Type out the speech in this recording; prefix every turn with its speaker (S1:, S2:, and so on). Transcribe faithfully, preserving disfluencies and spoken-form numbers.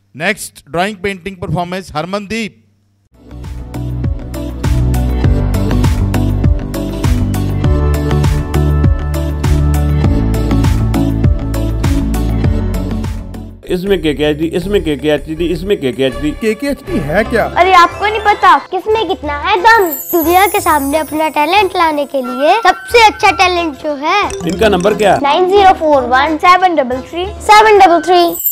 S1: Next drawing painting performance Harmandeep.
S2: इसमें के के एच डी, इसमें के के एच डी, इसमें के के एच डी।
S3: के के एच डी है क्या?
S4: अरे आपको नहीं पता किसमें कितना है दम। दुनिया के सामने अपना टैलेंट लाने के लिए सबसे अच्छा टैलेंट जो है।
S2: इनका नंबर क्या?
S4: Nine zero four one seven double three seven double three.